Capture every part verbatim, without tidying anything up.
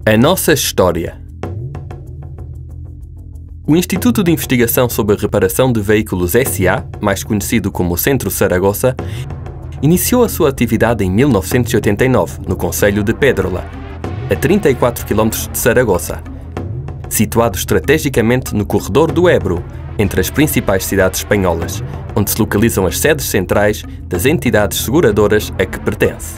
A nossa história. O Instituto de Investigação sobre a Reparação de Veículos S A, mais conhecido como Centro Saragossa, iniciou a sua atividade em mil novecentos e oitenta e nove, no concelho de Pédrola, a trinta e quatro quilómetros de Saragossa, situado estrategicamente no corredor do Ebro, entre as principais cidades espanholas, onde se localizam as sedes centrais das entidades seguradoras a que pertence.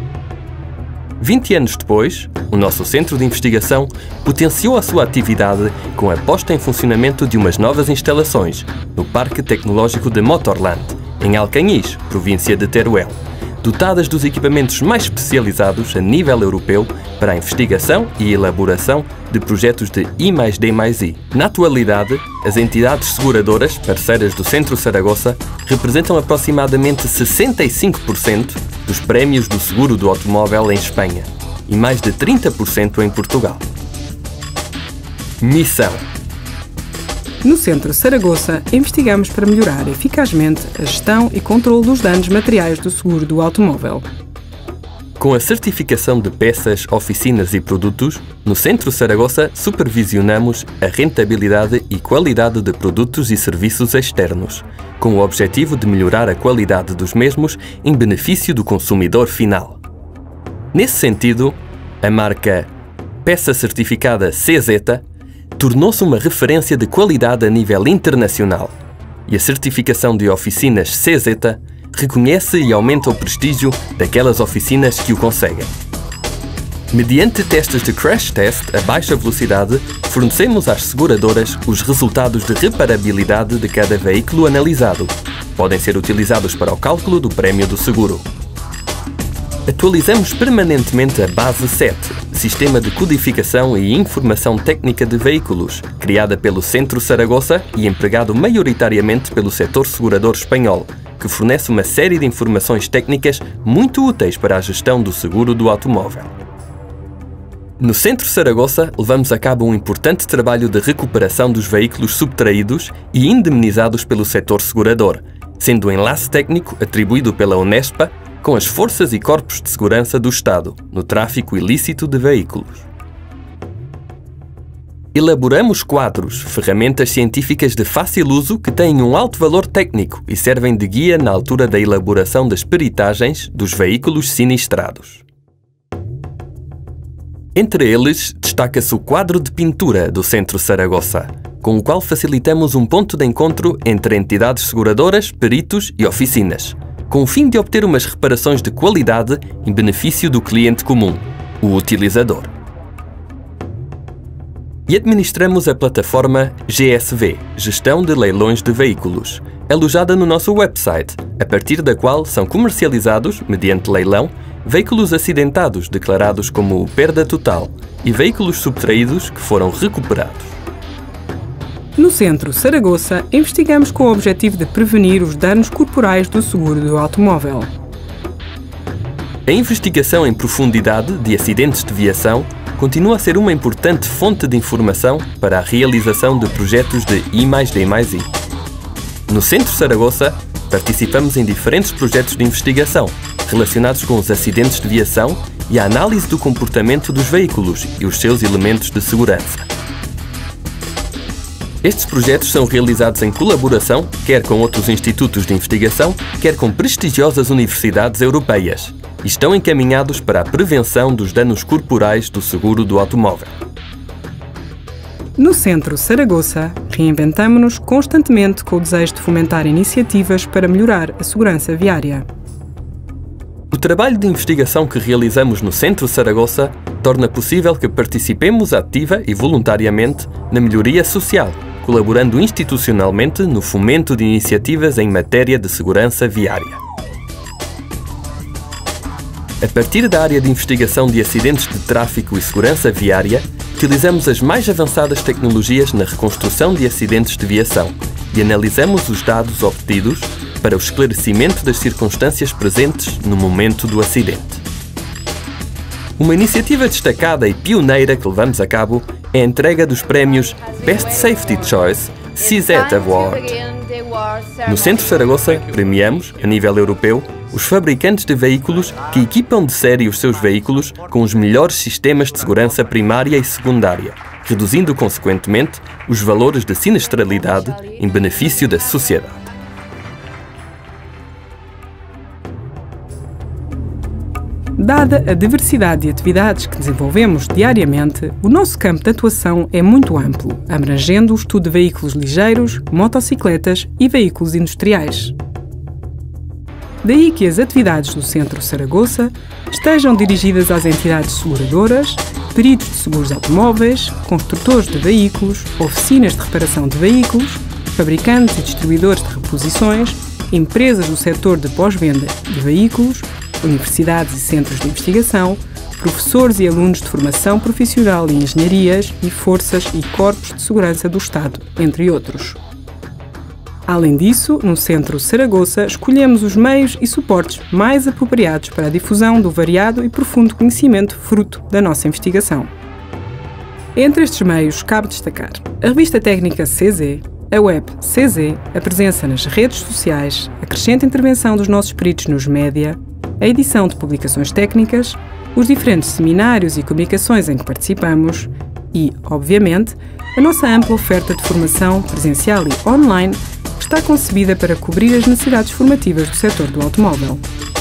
vinte anos depois, o nosso centro de investigação potenciou a sua atividade com a posta em funcionamento de umas novas instalações no Parque Tecnológico de Motorland, em Alcañiz, província de Teruel, dotadas dos equipamentos mais especializados a nível europeu para a investigação e elaboração de projetos de I mais D mais I. Na atualidade, as entidades seguradoras, parceiras do Centro Saragossa, representam aproximadamente sessenta e cinco por cento dos prémios do seguro do automóvel em Espanha e mais de trinta por cento em Portugal. Missão. No Centro Saragossa, investigamos para melhorar eficazmente a gestão e controle dos danos materiais do seguro do automóvel. Com a certificação de peças, oficinas e produtos, no Centro Saragossa supervisionamos a rentabilidade e qualidade de produtos e serviços externos, com o objetivo de melhorar a qualidade dos mesmos em benefício do consumidor final. Nesse sentido, a marca Peça Certificada C Z tornou-se uma referência de qualidade a nível internacional e a certificação de oficinas C Z reconhece e aumenta o prestígio daquelas oficinas que o conseguem. Mediante testes de crash test a baixa velocidade, fornecemos às seguradoras os resultados de reparabilidade de cada veículo analisado. Podem ser utilizados para o cálculo do prémio do seguro. Atualizamos permanentemente a Base sete, Sistema de Codificação e Informação Técnica de Veículos, criada pelo Centro Saragossa e empregado maioritariamente pelo setor segurador espanhol, que fornece uma série de informações técnicas muito úteis para a gestão do seguro do automóvel. No Centro Saragossa, levamos a cabo um importante trabalho de recuperação dos veículos subtraídos e indemnizados pelo setor segurador, sendo o enlace técnico atribuído pela Unespa com as forças e corpos de segurança do Estado no tráfico ilícito de veículos. Elaboramos quadros, ferramentas científicas de fácil uso que têm um alto valor técnico e servem de guia na altura da elaboração das peritagens dos veículos sinistrados. Entre eles, destaca-se o quadro de pintura do Centro Saragossa, com o qual facilitamos um ponto de encontro entre entidades seguradoras, peritos e oficinas, com o fim de obter umas reparações de qualidade em benefício do cliente comum, o utilizador. E administramos a plataforma G S V, Gestão de Leilões de Veículos, alojada no nosso website, a partir da qual são comercializados, mediante leilão, veículos acidentados declarados como perda total e veículos subtraídos que foram recuperados. No Centro Saragossa, investigamos com o objetivo de prevenir os danos corporais do seguro do automóvel. A investigação em profundidade de acidentes de viação continua a ser uma importante fonte de informação para a realização de projetos de I mais D mais I. No Centro Saragossa, participamos em diferentes projetos de investigação relacionados com os acidentes de viação e a análise do comportamento dos veículos e os seus elementos de segurança. Estes projetos são realizados em colaboração, quer com outros institutos de investigação, quer com prestigiosas universidades europeias, e estão encaminhados para a prevenção dos danos corporais do seguro do automóvel. No Centro Saragossa, reinventamo-nos constantemente com o desejo de fomentar iniciativas para melhorar a segurança viária. O trabalho de investigação que realizamos no Centro Saragossa torna possível que participemos ativa e voluntariamente na melhoria social, colaborando institucionalmente no fomento de iniciativas em matéria de segurança viária. A partir da área de investigação de acidentes de tráfico e segurança viária, utilizamos as mais avançadas tecnologias na reconstrução de acidentes de viação e analisamos os dados obtidos para o esclarecimento das circunstâncias presentes no momento do acidente. Uma iniciativa destacada e pioneira que levamos a cabo é a entrega dos prémios Best Safety Choice C Z Award. No Centro Saragossa, premiamos, a nível europeu, os fabricantes de veículos que equipam de série os seus veículos com os melhores sistemas de segurança primária e secundária, reduzindo, consequentemente, os valores de sinistralidade em benefício da sociedade. Dada a diversidade de atividades que desenvolvemos diariamente, o nosso campo de atuação é muito amplo, abrangendo o estudo de veículos ligeiros, motocicletas e veículos industriais. Daí que as atividades do Centro Saragossa estejam dirigidas às entidades seguradoras, peritos de seguros automóveis, construtores de veículos, oficinas de reparação de veículos, fabricantes e distribuidores de reposições, empresas do setor de pós-venda de veículos, universidades e centros de investigação, professores e alunos de formação profissional e engenharias e forças e corpos de segurança do Estado, entre outros. Além disso, no Centro Saragossa escolhemos os meios e suportes mais apropriados para a difusão do variado e profundo conhecimento fruto da nossa investigação. Entre estes meios, cabe destacar a revista técnica C Z, a web C Z, a presença nas redes sociais, a crescente intervenção dos nossos peritos nos média, a edição de publicações técnicas, os diferentes seminários e comunicações em que participamos e, obviamente, a nossa ampla oferta de formação presencial e online que está concebida para cobrir as necessidades formativas do setor do automóvel.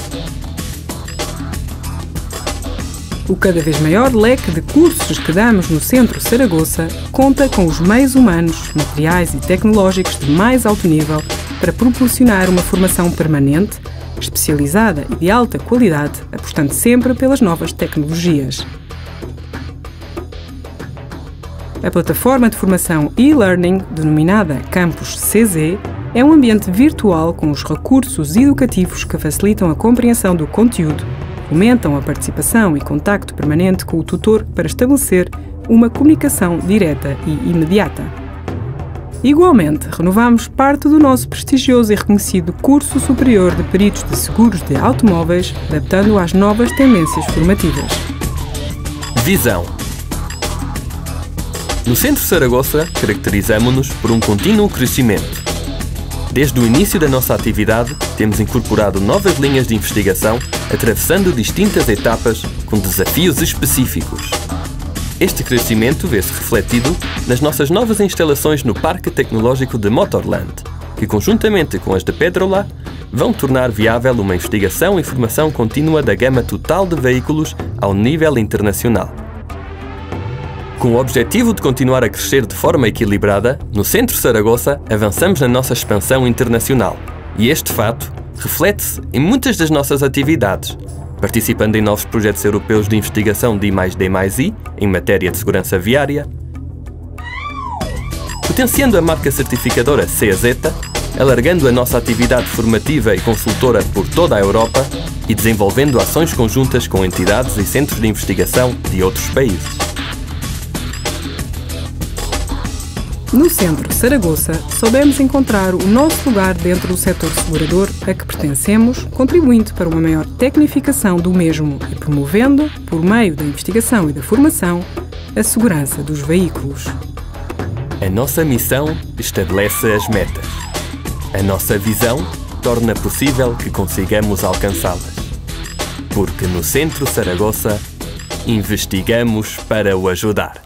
O cada vez maior leque de cursos que damos no Centro Saragossa conta com os meios humanos, materiais e tecnológicos de mais alto nível para proporcionar uma formação permanente, especializada e de alta qualidade, apostando sempre pelas novas tecnologias. A plataforma de formação e-learning, denominada Campus C Z, é um ambiente virtual com os recursos educativos que facilitam a compreensão do conteúdo, fomentam a participação e contacto permanente com o tutor para estabelecer uma comunicação direta e imediata. Igualmente, renovamos parte do nosso prestigioso e reconhecido Curso Superior de Peritos de Seguros de Automóveis, adaptando-o às novas tendências formativas. Visão. No Centro Saragossa, caracterizamo-nos por um contínuo crescimento. Desde o início da nossa atividade, temos incorporado novas linhas de investigação, atravessando distintas etapas com desafios específicos. Este crescimento vê-se refletido nas nossas novas instalações no Parque Tecnológico de Motorland, que, conjuntamente com as de Pedrola, vão tornar viável uma investigação e formação contínua da gama total de veículos ao nível internacional. Com o objetivo de continuar a crescer de forma equilibrada, no Centro Saragossa avançamos na nossa expansão internacional, e este fato reflete-se em muitas das nossas atividades, participando em novos projetos europeus de investigação de I mais D mais I, em matéria de segurança viária, potenciando a marca certificadora C Z, alargando a nossa atividade formativa e consultora por toda a Europa e desenvolvendo ações conjuntas com entidades e centros de investigação de outros países. No Centro Saragossa, soubemos encontrar o nosso lugar dentro do setor segurador a que pertencemos, contribuindo para uma maior tecnificação do mesmo e promovendo, por meio da investigação e da formação, a segurança dos veículos. A nossa missão estabelece as metas. A nossa visão torna possível que consigamos alcançá-las. Porque no Centro Saragossa, investigamos para o ajudar.